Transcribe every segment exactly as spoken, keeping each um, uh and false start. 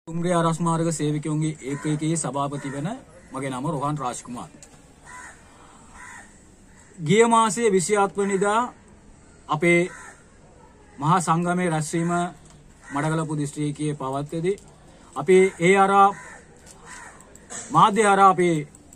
දුම්රිය ආරක්ෂා මාර්ග සේවකයන්ගේ ඒකකයේ සභාපති වෙන මගේ නම රෝහන් රාජ්කුමාර්. ගිය මාසයේ විසිහත් වෙනිදා අපේ මහා සංගමයේ රැස්වීම මඩකලපු දිස්ත්‍රික්කයේ පවත්වේදී අපි ඒ අරා මාධ්‍ය අරා අපි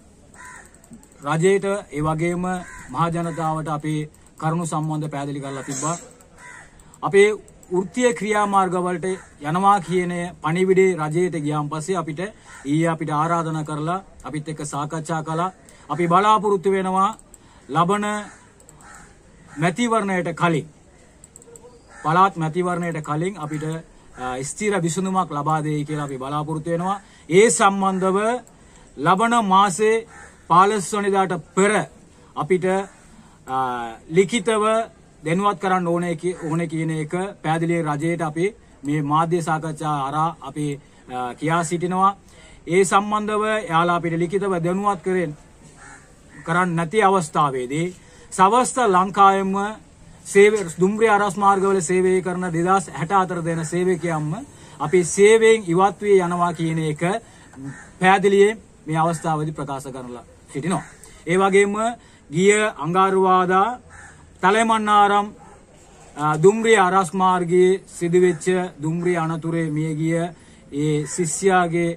රජයට ඒ වගේම මහා ජනතාවට අපි කරුණු සම්බන්ධ පැහැදිලි කරලා තිබ්බා. අපේ වෘත්තීය ක්‍රියාමාර්ග වලට යනවා කියන පණිවිඩේ රජයට ගියාන් පස්සේ අපිට ඊයේ අපිට ආරාධනා කරලා අපිත් එක්ක සාකච්ඡා කළා. අපි බලාපොරොත්තු වෙනවා ලබන මැතිවරණයට කලින් පළාත් මැතිවරණයට කලින් අපිට ස්ථිර විසඳුමක් ලබා දෙයි කියලා අපි බලාපොරොත්තු වෙනවා. ඒ සම්බන්ධව ලබන මාසේ පහළොස් වෙනිදාට පෙර අපිට ලිඛිතව දැනුවත් කරන්න ඕනේ ඕනේ කියන එක පැහැදිලි රජයට අපි මේ මාධ්‍ය සාකච්ඡා අරා අපි කියා සිටිනවා. ඒ සම්බන්ධව එයාලා අපිට ලිඛිතව දැනුවත් කරෙන් කරන්න නැති අවස්ථාවේදී සවස්ත ලංකාවෙම සේවය දුම්රිය ආරක්ෂා මාර්ගවල සේවය කරන දෙදාස් හැට හතර දෙන සේවකයන්ම අපි සේවයෙන් ඉවත් වී යනවා කියන එක පැහැදිලියෙන් මේ අවස්ථාවේදී ප්‍රකාශ කරලා සිටිනවා. ඒ වගේම ගිය අඟහරුවාදා තලෙමන්නාරම් දුම්රිය ආරක්ෂා මාර්ගයේ සිදුවෙච්ච දුම්රිය අනතුරේ මිය ගිය ඒ ශිෂ්‍යයාගේ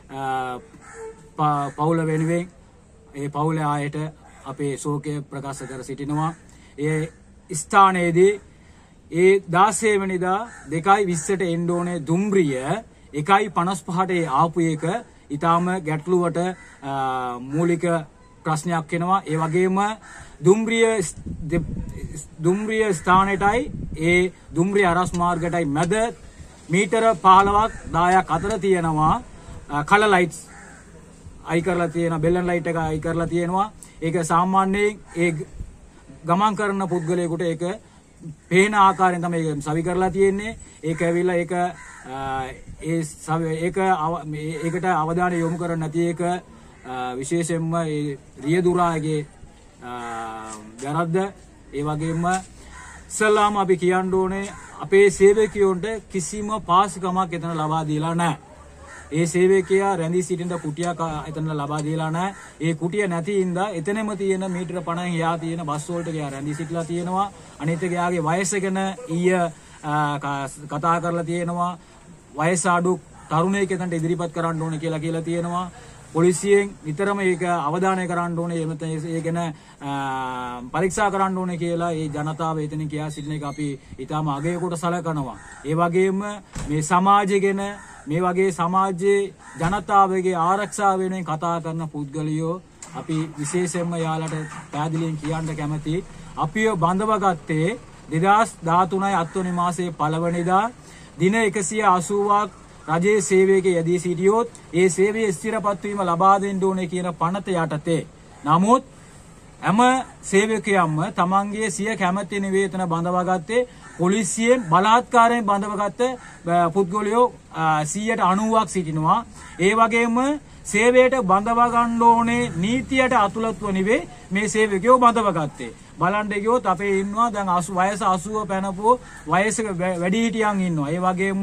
පවුල වෙනුවෙන් ඒ පවුලේ ආයත අපේ ශෝකය ප්‍රකාශ කර සිටිනවා. ඒ ස්ථානයේදී ඒ දාසය වෙනිදා දෙකයි විස්සට එන්න ඕනේ දුම්රිය එකයි පනස් පහට ආපු එක ඊටාම ගැටලුවට මූලික ප්‍රශ්නයක් වෙනවා. ඒ වගේම දුම්රිය දුම්රිය ස්ථානයටයි ඒ දුම්රිය ආරක්ෂා මාර්ගයටයි මැද මීටර පහළොවක් දහයක් අතර තියෙනවා කලර් ලයිට්ස් අයි කරලා තියෙනවා. බෙල්ලන් ලයිට් එක අයි කරලා තියෙනවා. ඒක සාමාන්‍යයෙන් ඒ ගමන් කරන පුද්ගලයෙකුට ඒක පේන ආකාරයෙන් තමයි ඒක සවි කරලා තියෙන්නේ. ඒක ඇවිල්ලා ඒක ඒ ඒක ඒකට අවධානය යොමු කරන්නේ නැති එක විශේෂයෙන්ම ඒ රියදුරාගේ වැරද්ද. ඒ වගේම ඉස්සල්ලාම අපි කියන්න ඕනේ අපේ සේවකයන්ට කිසිම පාසුකමක් එතන ලබා දීලා නැහැ. ඒ සේවකයා රැඳී සිටින කුටියක් එතන ලබා දීලා නැහැ. ඒ කුටිය නැති හින්දා එතනම තියෙන මීටර පනස් එහා තියෙන බස් වලට ගියා රැඳී සිටලා තියෙනවා. අනිත් එක යාගේ වයස ගැන ඊය කතා කරලා තියෙනවා. වයස අඩු තරුණයෙක් එතනට ඉදිරිපත් කරන්න ඕනේ කියලා කියලා තියෙනවා. පොලිසියෙන් නිතරම ඒක අවධානය කරන්න ඕනේ. එහෙම නැත්නම් ඒ ගැන පරීක්ෂා කරන්න ඕනේ කියලා ඒ ජනතාව එතනින් කියා සිටින එක අපි ඊටාම අගයකට සලකනවා. ඒ වගේම මේ සමාජය ගැන මේ වගේ සමාජයේ ජනතාවගේ ආරක්ෂාව වෙනුවෙන් කතා කරන පුද්ගලයෝ අපි විශේෂයෙන්ම යාලට පැහැදිලියෙන් කියන්න කැමතියි. අපිව බඳව ගත්තේ දෙදාස් දහතුනයි අත්වෙනි මාසයේ පළවෙනිදා දින එකසිය අසූවක් රජයේ සේවයක යෙදී සිටියොත් ඒ සේවයේ ස්ථිරපත් වීම ලබා දෙන්න ඕනේ කියන පනත යටතේ. නමුත් හැම සේවකයන්ම තමන්ගේ සිය කැමැති නිවේදන බඳවාගත්තේ පොලිසියෙන් බලාත්කාරයෙන් බඳවගත්ත පුද්ගලයෝ සියයට අනූවක් සිටිනවා. ඒ වගේම සේවයට බඳවා ගන්න ඕනේ නීතියට අතුලත්ව නෙවෙයි මේ සේවකයෝ බඳවගත්තේ. බලන්න ගියොත් අපේ ඉන්නවා දැන් වයස අසූව පැනපු වයසක වැඩිහිටියන් ඉන්නවා. ඒ වගේම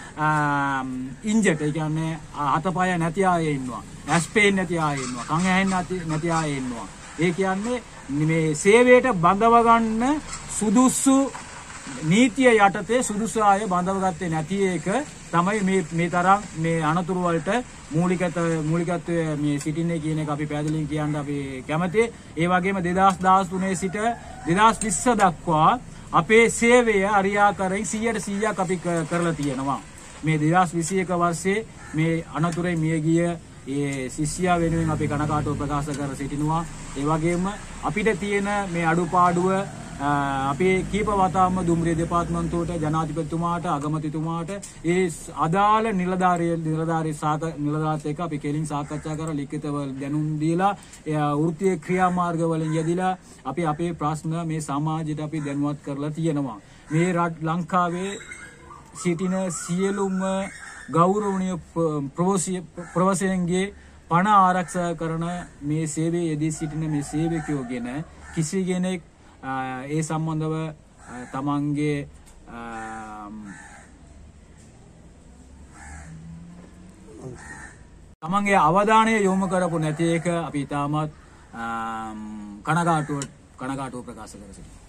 ඉන්ජර්ඩ් ඒ කියන්නේ අතපය නැති අය ඉන්නවා. ඇස් පේන්නේ නැති අය ඉන්නවා. කන් ඇහෙන්නේ නැති අය ඉන්නවා. ඒ කියන්නේ මේ සේවයට බඳව ගන්න සුදුසු නීතිය යටතේ සුදුසු අය බඳවගත්තේ නැති එක තමයි මේ මේ තරම් මේ අනතුරු වලට මූලිකත මූලිකත්වයේ මේ සිටින්නේ කියන එක අපි පැහැදිලිව කියන්න අපි කැමතියි. ඒ වගේම දෙදාස් දහතුනේ සිට දෙදාස් විස්ස දක්වා අපේ සේවය අරියාකරයෙන් සීයට සීයක් අපි කරලා තියෙනවා. මේ දෙදාස් විසිඑක වර්ෂයේ මේ අනතුරේ මිය ගිය ඒ ශිෂ්‍යයා වෙනුවෙන් අපි කනකාටුව ප්‍රකාශ කර සිටිනවා. ඒ වගේම අපිට තියෙන මේ අඩුපාඩුව අපේ කීප වතාවම දුම්රිය දෙපාර්තමේන්තුවට ජනාධිපතිතුමාට අගමැතිතුමාට ඒ අදාළ නිලධාරී නිලධාරී සාක නිලධාරීත් එක්ක අපි කෙලින් සාකච්ඡා කරලා ලිඛිතව දැනුම් දීලා වෘත්තීය ක්‍රියාමාර්ග වලින් යෙදিলা අපි අපේ ප්‍රශ්න මේ සමාජයට අපි දැනුවත් කරලා තියෙනවා. මේ ලංකාවේ සිටින සියලුම ගෞරවනීය ප්‍රවාසීන්ගේ පණ ආරක්ෂා කරන මේ සේවයේ යෙදී සිටින මේ සේවකයෝ ගැන කිසි කෙනෙක් ඒ සම්බන්ධව තමන්ගේ තමන්ගේ අවධානය යොමු කරපු නැති එක අපි තාමත් කනගාටුව කනගාටුව ප්‍රකාශ කර සිටිනවා.